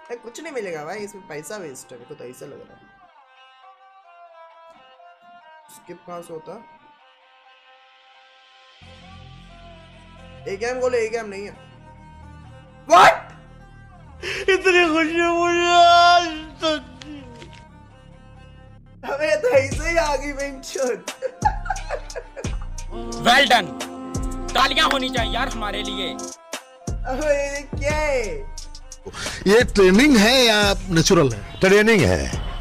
कुछ नहीं मिलेगा भाई, इसमें पैसा वेस्ट है, मेरे को तो ऐसा लग रहा है। स्किप कहाँ से होता? एक गेम बोले, एक गेम नहीं है। व्हाट? इतनी खुशी मुझे हमें तो ऐसे ही आ गई बेंचोद। वेल डन, तालियां होनी चाहिए यार हमारे लिए। अबे क्या है? ये ट्रेनिंग है या नेचुरल है? ट्रेनिंग है।